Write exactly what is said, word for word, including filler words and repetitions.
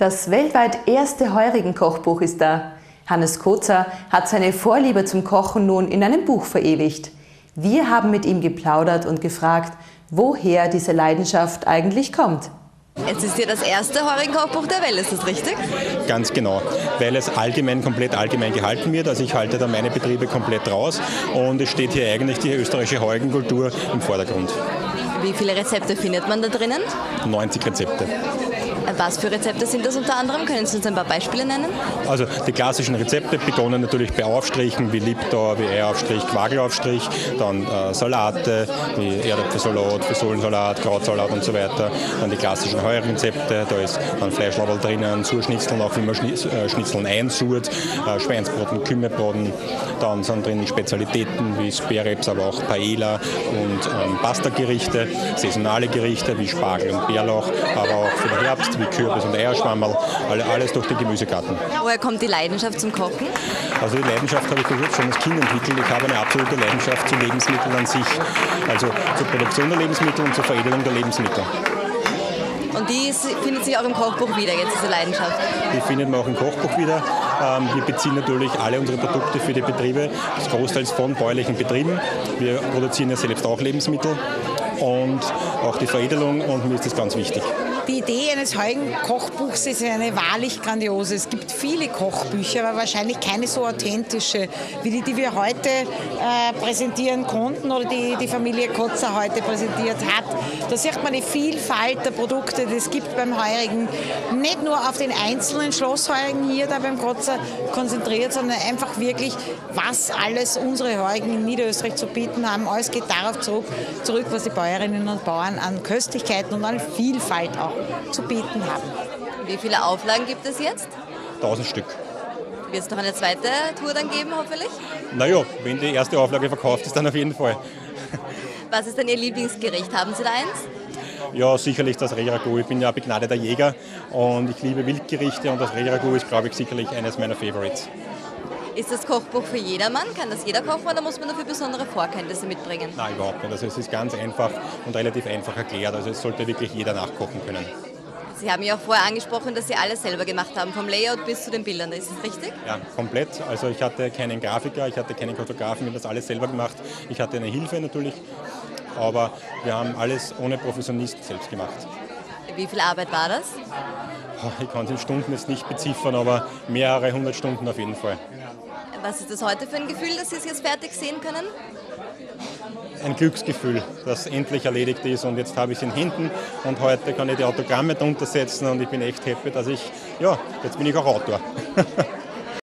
Das weltweit erste Heurigen-Kochbuch ist da. Hannes Kozer hat seine Vorliebe zum Kochen nun in einem Buch verewigt. Wir haben mit ihm geplaudert und gefragt, woher diese Leidenschaft eigentlich kommt. Es ist ja das erste Heurigen-Kochbuch der Welt, ist das richtig? Ganz genau, weil es allgemein, komplett allgemein gehalten wird. Also ich halte da meine Betriebe komplett raus und es steht hier eigentlich die österreichische Heurigenkultur im Vordergrund. Wie viele Rezepte findet man da drinnen? neunzig Rezepte. Was für Rezepte sind das unter anderem? Können Sie uns ein paar Beispiele nennen? Also die klassischen Rezepte begonnen natürlich bei Aufstrichen wie Liptauer, wie Eieraufstrich, Quagelaufstrich, dann äh, Salate wie Erdäpfelsalat, Fasolensalat, Krautsalat und so weiter. Dann die klassischen Heurigen-Rezepte, da ist dann Fleischlaberl drinnen, Surschnitzeln, auch wie man Schnitzeln einsurt, äh, Schweinsbraten, Kümmelbraten. Dann sind drin Spezialitäten wie Sperreps, aber auch Paella und ähm, Pasta-Gerichte, saisonale Gerichte wie Spargel und Bärlauch, aber auch für den Herbst wie Kürbis und Eierschwammerl, alles durch den Gemüsegarten. Woher kommt die Leidenschaft zum Kochen? Also die Leidenschaft habe ich schon als Kind entwickelt. Ich habe eine absolute Leidenschaft zu Lebensmitteln an sich, also zur Produktion der Lebensmittel und zur Veredelung der Lebensmittel. Und die findet sich auch im Kochbuch wieder, jetzt diese Leidenschaft? Die findet man auch im Kochbuch wieder. Wir beziehen natürlich alle unsere Produkte für die Betriebe, das großteils von bäuerlichen Betrieben. Wir produzieren ja selbst auch Lebensmittel und auch die Veredelung, und mir ist das ganz wichtig. Die Idee eines Heurigen-Kochbuchs ist eine wahrlich grandiose. Es gibt viele Kochbücher, aber wahrscheinlich keine so authentische, wie die, die wir heute äh, präsentieren konnten oder die die Familie Kozer heute präsentiert hat. Da sieht man die Vielfalt der Produkte, die es gibt beim Heurigen. Nicht nur auf den einzelnen Schlossheurigen hier da beim Kozer konzentriert, sondern einfach wirklich, was alles unsere Heurigen in Niederösterreich zu bieten haben. Alles geht darauf zurück, zurück was die Bäuerinnen und Bauern an Köstlichkeiten und an Vielfalt auch zu bieten haben. Wie viele Auflagen gibt es jetzt? Tausend Stück. Wird es noch eine zweite Tour dann geben, hoffentlich? Naja, wenn die erste Auflage verkauft ist, dann auf jeden Fall. Was ist denn Ihr Lieblingsgericht? Haben Sie da eins? Ja, sicherlich das Reh-Ragout. Ich bin ja ein begnadeter Jäger und ich liebe Wildgerichte, und das Reh-Ragout ist, glaube ich, sicherlich eines meiner Favorites. Ist das Kochbuch für jedermann? Kann das jeder kochen, oder muss man dafür besondere Vorkenntnisse mitbringen? Nein, überhaupt nicht. Also es ist ganz einfach und relativ einfach erklärt. Also es sollte wirklich jeder nachkochen können. Sie haben ja auch vorher angesprochen, dass Sie alles selber gemacht haben, vom Layout bis zu den Bildern. Ist das richtig? Ja, komplett. Also ich hatte keinen Grafiker, ich hatte keinen Fotografen, wir haben das alles selber gemacht. Ich hatte eine Hilfe natürlich, aber wir haben alles ohne Professionist selbst gemacht. Wie viel Arbeit war das? Ich kann es in Stunden jetzt nicht beziffern, aber mehrere hundert Stunden auf jeden Fall. Was ist das heute für ein Gefühl, dass Sie es jetzt fertig sehen können? Ein Glücksgefühl, das endlich erledigt ist, und jetzt habe ich es in Händen und heute kann ich die Autogramme drunter setzen und ich bin echt happy, dass ich, ja, jetzt bin ich auch Autor.